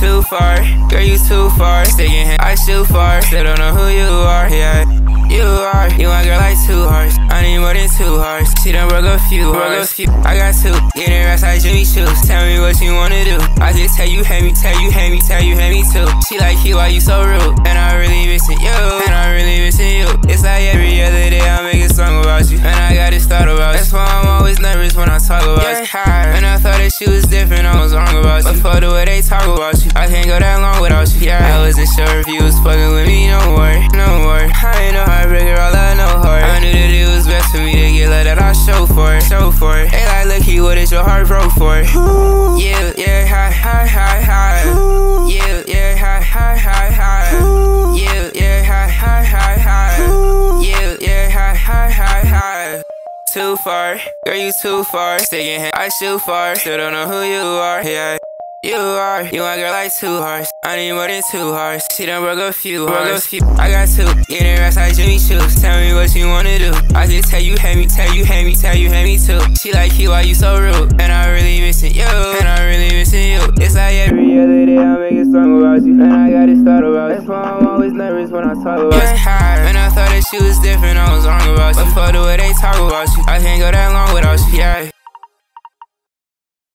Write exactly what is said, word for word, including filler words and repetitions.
too far, girl, you too far. Sticking hand, I shoot far. Still don't know who you are, yeah. You are, you my girl like two hearts. I need more than two hearts. She done broke a few hearts. I got two, getting rest like Jimmy Choo's. Tell me what you wanna do. I just tell you hate me, tell you hate me, tell you hate me too. She like you, why you so rude? And I really missing you, and I really missing you. It's like every other day I make a song about you, and I got this thought about you. That's why I'm always nervous when I talk about you. And I thought that she was different, I was wrong about you. But for the way they talk about you, I can't go that long without you. Yeah, I wasn't sure if you was fucking with me, no worry, no worry. I ain't no heartbreaker, all I know hard. I knew that it was best for me to get let that I show for it, show for it. They like, look, he what is your heart broke for it? Yeah, yeah, hi, hi, hi, hi. Yeah, yeah, hi, hi, hi, hi. Yeah, yeah, hi, hi, hi, hi. Yeah, yeah, hi, hi, hi, hi. Too far, girl, you too far. Sticking hand, I shoot far. Still don't know who you are, yeah. You are, you my girl like two hearts. I need more than two hearts. She done broke a few hearts. I got two, getting rest like Jimmy Choo's. Tell me what you wanna do. I just tell you hate me, tell you hate me, tell you hate me too. She like you, why you so rude? And I really missing you, and I really missing you. It's like every other day I make a song about you, and I got this thought about you. That's why I'm always nervous when I talk about you. And I thought that she was different, I was wrong about you. But for the way they talk about you, I can't go that long without you, yeah.